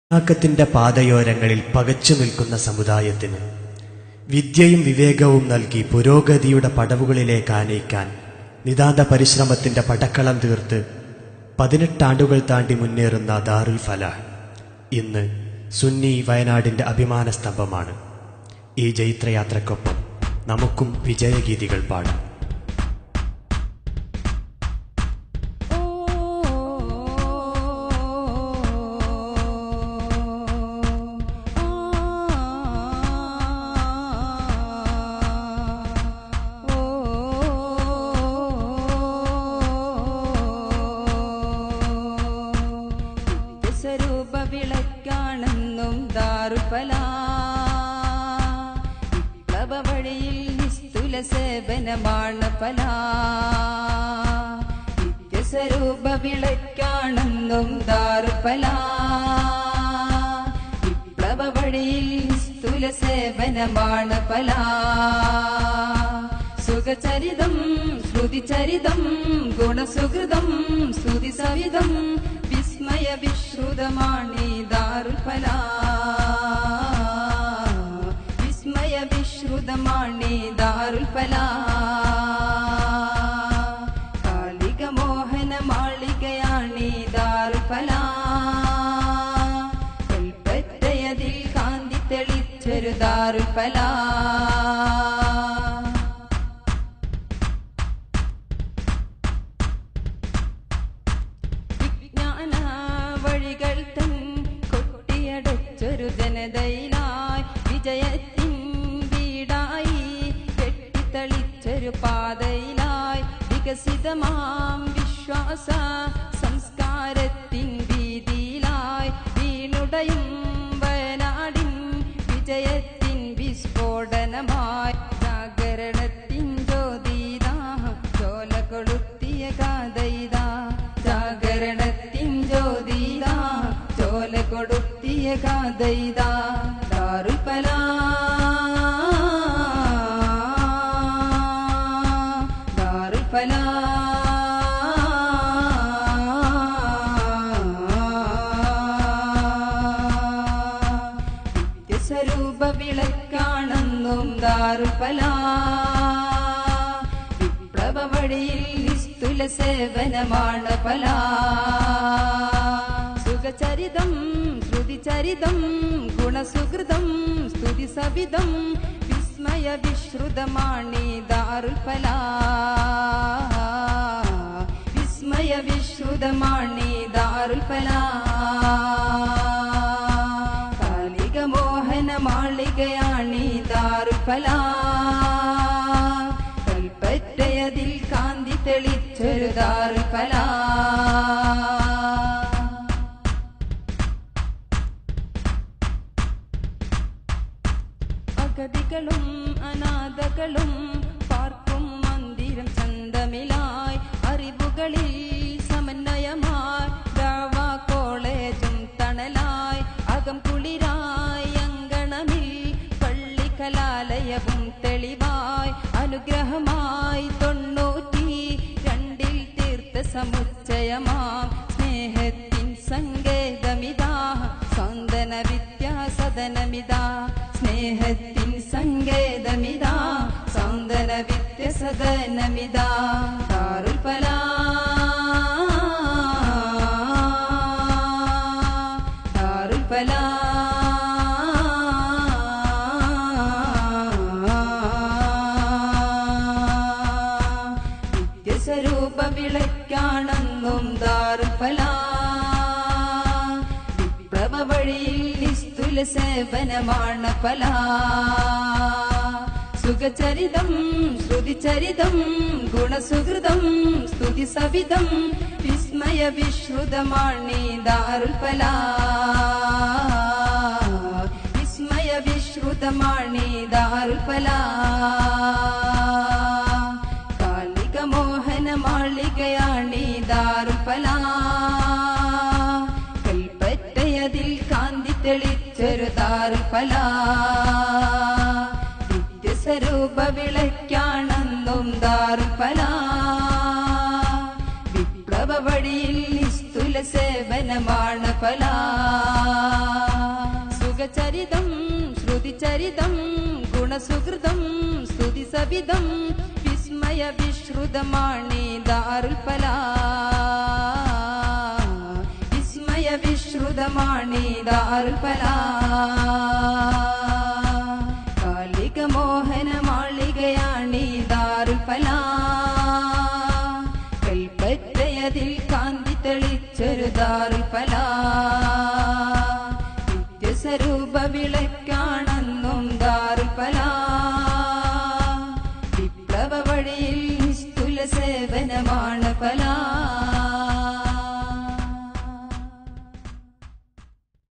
ത്തിന്റെ പാതയോരങ്ങളിൽ പകച്ചു നിൽക്കുന്ന സമുദായത്തിന് വിദ്യയും വിവേകവും നൽകി പുരോഗതിയുടെ പടവുകളിലേക്ക് ആനയിക്കാൻ നിതാന്ത പരിശ്രമത്തിന്റെ പടക്കളം തീർത്ത് 18 ആണ്ടുകൾ താണ്ടി മുന്നേറുന്ന ദാറുൽ ഫലാഹ് ഇന്ന് സുന്നി വയനാടിന്റെ അഭിമാന സ്തംഭമാണ്. ഈ ജൈത്രയാത്രയ്ക്കൊപ്പം നമുക്കും വിജയഗീതികൾ പാടാം. വിളക്കാണെന്നും ദാറുൽ ഫലാഹ് വിപ്ലവ വഴിയിൽ നിസ്തുല സേവനമാണ് ഫലാഹ്. നിത്യസ്വരൂപ വിളക്കാണെന്നും ദാറുൽ ഫലാഹ് വിപ്ലവ വഴിയിൽ നിസ്തുല സേവനമാണ് ഫലാഹ്. സുഖചരിതം ശ്രുതിചരിതം ഗുണസുഹൃതം സ്തുതി സവിധം വിസ്മയ വിശ്രുതമാണീ ദാറുൽ ഫലാഹ്. വിസ്മയ വിശ്രുതമാണീ ദാറുൽ ഫലാഹ്. കാലിക മോഹന മാളികയാണീ ദാറുൽ ഫലാഹ്. കൽപ്പറ്റയതിൽ കാന്തി തെളിച്ചൊരു ദാറുൽ ഫലാഹ്. കൊട്ടിയടച്ചൊരു ജനതയിലായി വിജയത്തിൻ വീടായി കെട്ടിത്തളിച്ചൊരു പാതയിലായി വികസിതമാം വിശ്വാസ സംസ്കാരത്തിൻ വീതിയിലായി വീണുടയും വയനാടിൻ വിജയത്തിൻ വിസ്ഫോടനമായി ജാഗരണത്തിൻ ജ്യോതിതാ ചോല കൊളുത്തിയ ഗാഥയിതാ. ജാഗരണത്തിൻ ജ്യോതിതാ ചോല കൊടുത്തിയ ഗാഥയിതാ. ദാറുൽ ഫലാഹ് ദാറുൽ ഫലാഹ്. നിത്യസ്വരൂപ വിളക്കാണെന്നും ദാറുൽ ഫലാഹ് വിപ്ലവ വഴിയിൽ നിസ്തുല സേവനമാണ് ഫലാഹ്. സുഖചരിതം ശ്രുതിചരിതം ഗുണസുഹൃതം സ്തുതി സവിധം വിസ്മയ വിശ്രുതമാണീ ദാറുൽ ഫലാഹ്. വിസ്മയ വിശ്രുതമാണീ ദാറുൽ ഫലാഹ്. കാലിക മോഹന മാളികയാണീ ദാറുൽ ഫലാഹ്. കൽപ്പറ്റയതിൽ കാന്തി തെളിച്ചൊരു ദാറുൽ ഫലാഹ്. അഗതികളും അനാഥകളും പാർക്കും മന്ദിരം ചന്തമിലായി അറിവുകളിൽ സമന്വയമായി ദഅവ കോളേജും തണലായി അകം കുളിരായി അങ്കണമിൽ പള്ളി കലാലയവും തെളിവായി അനുഗ്രഹമായി 92 തീർത്ത സമുച്ചയമാം സ്നേഹത്തിൻ സങ്കേതമിതാ സാന്ത്വന വിദ്യാസദനമിതാ. സ്നേഹത്തിൻ സങ്കേതമിതാ സാന്ത്വന വിദ്യാസദനമിതാ. ദാറുൽ ഫലാഹ് ദാറുൽ ഫലാഹ്. നിത്യസ്വരൂപ വിളക്കാണെന്നും ദാറുൽ ഫലാഹ് വിപ്ലവ വഴിയിൽ നിസ്തുല സേവനമാണ് ഫലാഹ്. സുഖചരിതം ശ്രുതിചരിതം ഗുണസുഹൃതം സ്തുതി സവിധം വിസ്മയ വിശ്രുതമാണീ ദാറുൽ ഫലാഹ്. വിസ്മയ വിശ്രുതമാണീ ദാറുൽ ഫലാഹ്. കാലിക മോഹന മാളികയാണീ ദാറുൽ ഫലാഹ്. കൽപ്പറ്റയതിൽ കാന്തി തെളിച്ചൊരു ദാറുൽ ഫലാഹ്. നിത്യസ്വരൂപ വിളക്കാണെന്നും ദാറുൽ ഫലാഹ് വിപ്ലവ വഴിയിൽ നിസ്തുല സേവനമാണ് ഫലാഹ്. ഗുണസുഹൃതം സ്തുതി സവിധം വിസ്മയ വിശ്രുതമാണി ദാറുൽ ഫലാഹ് വിസ്മയ വിശ്രുതമാണി ദാറുൽ ഫലാഹ്